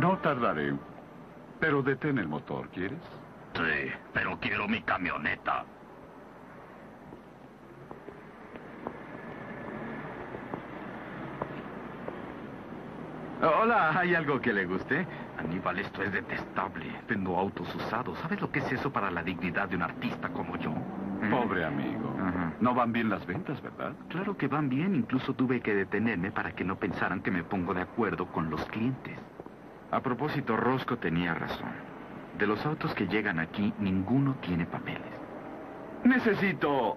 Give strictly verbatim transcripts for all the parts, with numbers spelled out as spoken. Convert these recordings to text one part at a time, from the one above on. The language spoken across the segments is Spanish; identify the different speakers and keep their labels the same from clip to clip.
Speaker 1: No tardaré. Pero detén el motor, ¿quieres?
Speaker 2: Sí, pero quiero mi camioneta.
Speaker 3: Hola, ¿hay algo que le guste?
Speaker 2: Aníbal, esto es detestable. Vendo autos usados. ¿Sabes lo que es eso para la dignidad de un artista como yo?
Speaker 1: Pobre amigo.
Speaker 3: Ajá.
Speaker 1: No van bien las ventas, ¿verdad?
Speaker 2: Claro que van bien. Incluso tuve que detenerme para que no pensaran que me pongo de acuerdo con los clientes.
Speaker 3: A propósito, Roscoe tenía razón. De los autos que llegan aquí, ninguno tiene papeles.
Speaker 1: Necesito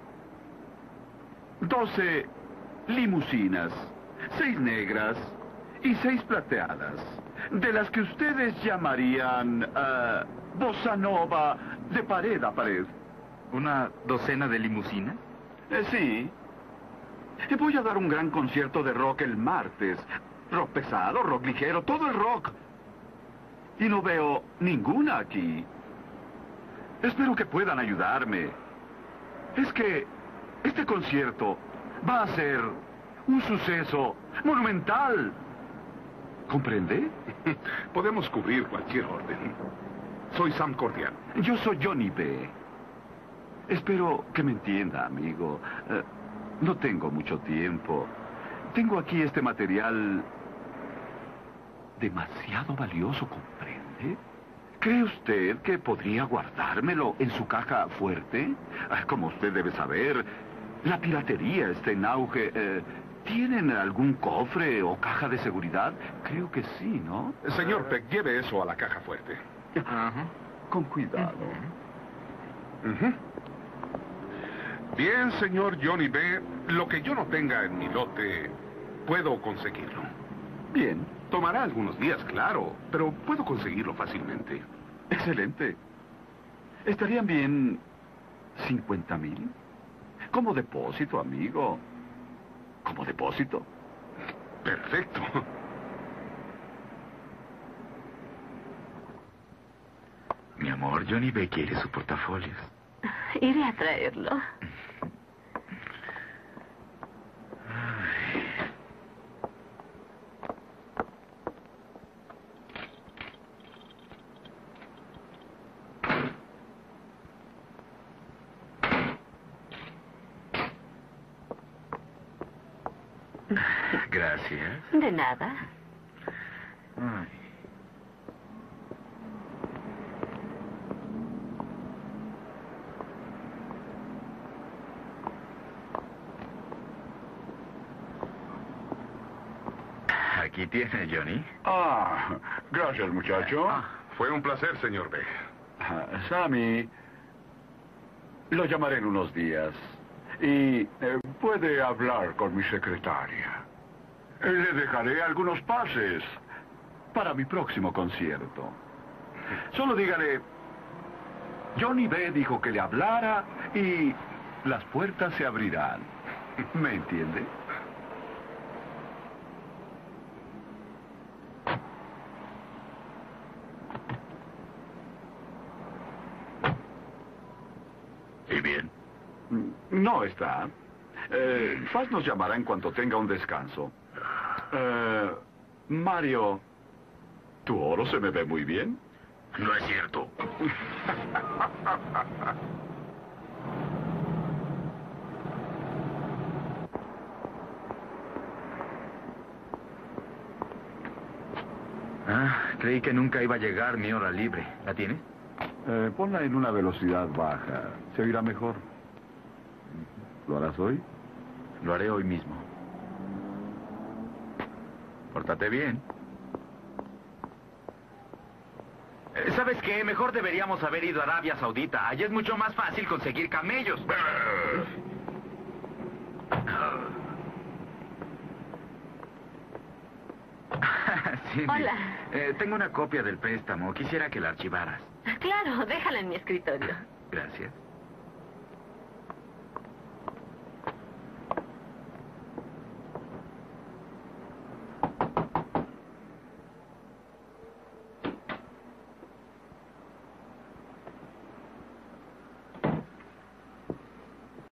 Speaker 1: doce limusinas, seis negras y seis plateadas, de las que ustedes llamarían uh, bossa nova de pared a pared.
Speaker 3: ¿Una docena de limusinas?
Speaker 1: Eh, sí. Eh, Voy a dar un gran concierto de rock el martes. Rock pesado, rock ligero, todo el rock. Y no veo ninguna aquí. Espero que puedan ayudarme. Es que este concierto va a ser un suceso monumental. ¿Comprende?
Speaker 4: Podemos cubrir cualquier orden. Soy Sam Cordial.
Speaker 1: Yo soy Johnny B. Espero que me entienda, amigo. Eh, no tengo mucho tiempo. Tengo aquí este material demasiado valioso, ¿comprende? ¿Cree usted que podría guardármelo en su caja fuerte? Ah, como usted debe saber, la piratería está en auge. Eh, ¿Tienen algún cofre o caja de seguridad? Creo que sí, ¿no?
Speaker 4: Señor Peck, lleve eso a la caja fuerte.
Speaker 1: Ajá. Con cuidado.
Speaker 4: Ujú. Bien, señor Johnny B. Lo que yo no tenga en mi lote, puedo conseguirlo.
Speaker 1: Bien.
Speaker 4: Tomará algunos días, claro, pero puedo conseguirlo fácilmente.
Speaker 1: Excelente. ¿Estarían bien cincuenta mil? Como depósito, amigo. Como depósito.
Speaker 4: Perfecto.
Speaker 3: Mi amor, Johnny B quiere su portafolio.
Speaker 5: Iré a traerlo.
Speaker 3: Gracias.
Speaker 5: De nada.
Speaker 3: Ay. Aquí tiene, Johnny.
Speaker 1: Ah, gracias, muchacho.
Speaker 4: Ah, fue un placer, señor B.
Speaker 1: Ah, Sammy, lo llamaré en unos días. Y eh, puede hablar con mi secretaria. Eh, Le dejaré algunos pases para mi próximo concierto. Solo dígale, Johnny B dijo que le hablara y las puertas se abrirán. ¿Me entiende?
Speaker 2: ¿Y bien?
Speaker 1: No está. Eh, Faz nos llamará en cuanto tenga un descanso. Eh, Mario, tu oro se me ve muy bien.
Speaker 2: No es cierto.
Speaker 3: Ah, creí que nunca iba a llegar mi hora libre. ¿La tiene?
Speaker 1: Eh, ponla en una velocidad baja. Se oirá mejor. ¿Lo harás hoy?
Speaker 3: Lo haré hoy mismo. Pórtate bien. Eh, ¿Sabes qué? Mejor deberíamos haber ido a Arabia Saudita. Allí es mucho más fácil conseguir camellos. Cindy,
Speaker 5: Hola.
Speaker 3: eh, tengo una copia del préstamo. Quisiera que la archivaras.
Speaker 5: Claro, déjala en mi escritorio.
Speaker 3: Gracias.